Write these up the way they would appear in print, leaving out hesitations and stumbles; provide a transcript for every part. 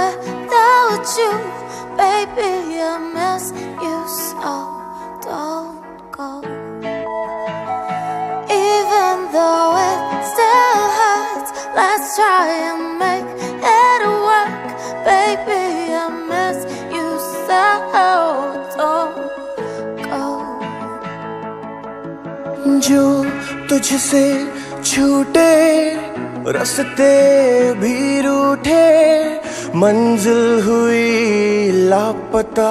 without you. Baby, I miss you so. Don't go. Even though it still hurts, let's try and make it work. Baby, I miss you so. Don't go. जो तुझसे छूटे रास्ते भी रूठे, मंजिल हुई लापता।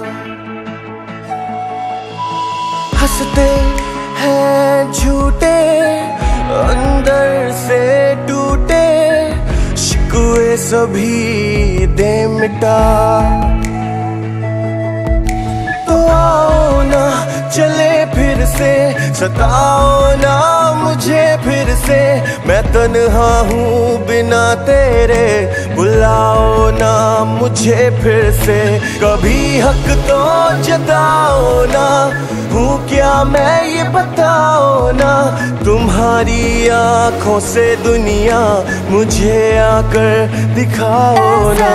हंसते हैं झूठे, अंदर से टूटे, शिकवे सभी दे मिटा। तो आओ ना चले फिर से, सताओ ना मुझे फिर से, मैं तन्हा हूँ बिना तेरे, बुलाओ ना मुझे फिर से। कभी हक तो जताओ ना, हूँ क्या मैं ये बताओ ना, तुम्हारी आँखों से दुनिया मुझे आकर दिखाओ ना।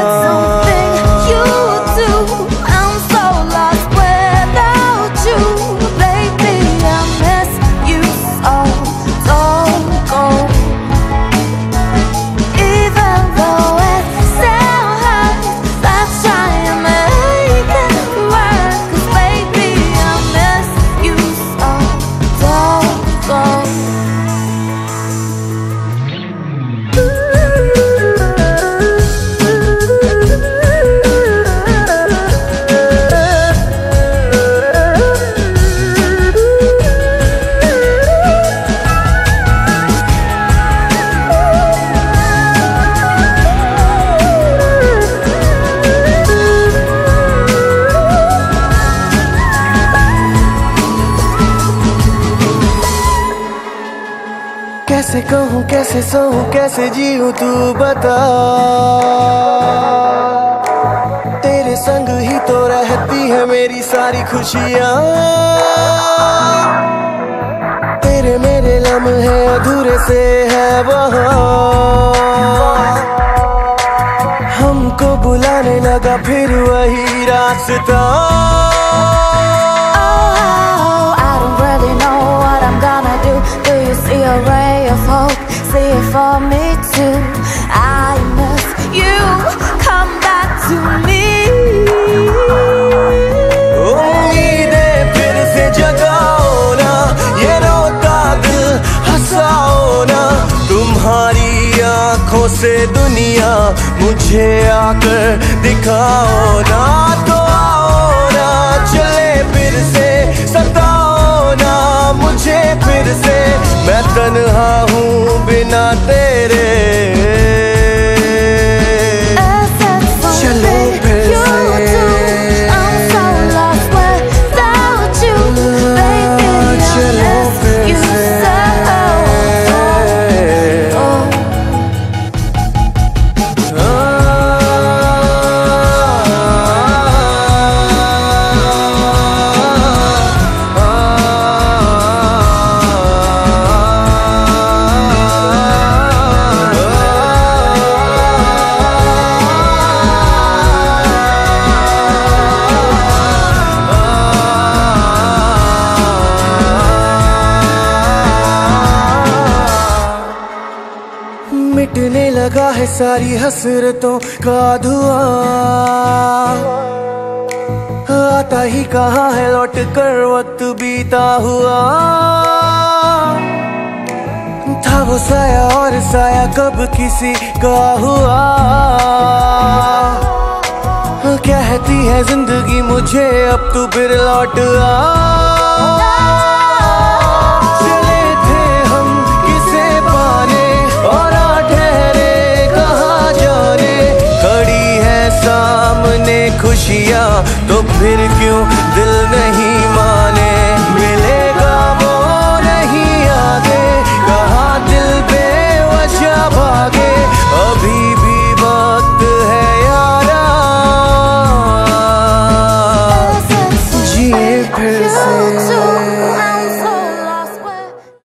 कैसे कहूँ कैसे सहूँ कैसे जीऊँ तू बता, तेरे संग ही तो रहती है मेरी सारी खुशियाँ। तेरे मेरे लम्हे अधूरे से है वहाँ, हमको बुलाने लगा फिर वही रास्ता। See a ray of hope, see it for me too. I miss you, come back to me. उम्मीदें फिर से जगाओ ना, ये रोता दिल हंसाओ ना, तुम्हारी आँखों से दुनिया मुझे आकर दिखाओ ना। तो आओ ना चले फिर से, सताओ ना मुझे फिर से, मैं तन्हा हूँ बिना तेरे, चलो फिर से। मिटने लगा है सारी हसरतों का धुआं, आता ही कहाँ है लौट कर वक्त बीता हुआ। था वो साया और साया कब किसी का हुआ, कहती है जिंदगी मुझे अब तू फिर लौट आ। चले थे हम किसे पाने और ठहरे कहाँ जाने, खड़ी है सामने खुशियाँ तो फिर क्यों दिल नहीं